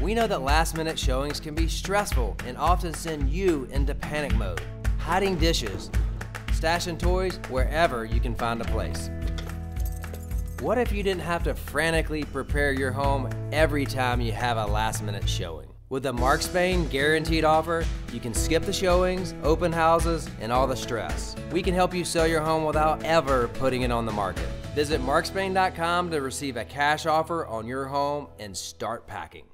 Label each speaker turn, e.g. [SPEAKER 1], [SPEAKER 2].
[SPEAKER 1] We know that last-minute showings can be stressful and often send you into panic mode, hiding dishes, stashing toys wherever you can find a place. What if you didn't have to frantically prepare your home every time you have a last-minute showing? With the Mark Spain Guaranteed offer, you can skip the showings, open houses, and all the stress. We can help you sell your home without ever putting it on the market. Visit markspain.com to receive a cash offer on your home and start packing.